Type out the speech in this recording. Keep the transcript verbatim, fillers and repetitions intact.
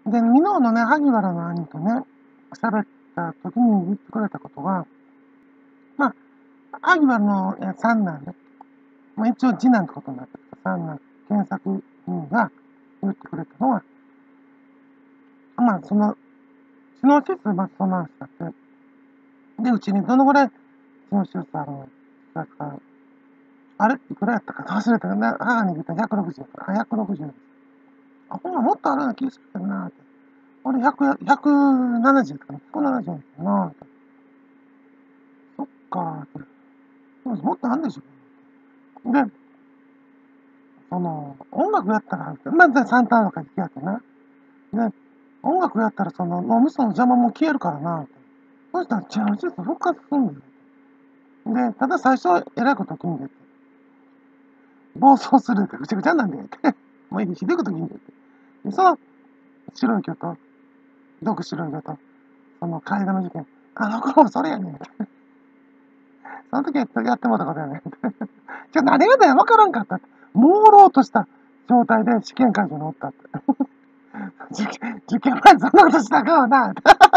で、箕面のね、萩原の兄とね、喋った時に言ってくれたことが、まあ、萩原のえ三男ね、まあ、一応次男ってことになってる三男、検索人が言ってくれたのは、まあ、その、知能指数、まずその話だって、で、うちにどのぐらい知能指数あるのだから、あれいくらやったか忘れたけど、母に聞いたらひゃくろくじゅうやから、あ、ひゃくろくじゅう。あ、ほんまもっとあるような気がするなって。俺ひゃく、ひゃくななじゅうとかね、ひゃくななじゅうやったなって。そっかーって。でももっとあるんでしょ。で、その、音楽やったら、まずサンターンとか行きやってな。で、音楽やったらその脳みその邪魔も消えるからなって。そしたら違う術復活すんだよ。で、ただ最初はえらいこと起きんでって。暴走するってぐちゃぐちゃなんだよって。もうひどいこと言うんだよって。で、その白い巨頭、毒白い巨頭、その階段の事件、あの頃もそれやねんって。その時はやってもらったことやねんって。じゃあ何がだよ、わからんかったって。朦朧とした状態で試験会場におったって。受験、受験前そんなことしたらあかんわなって。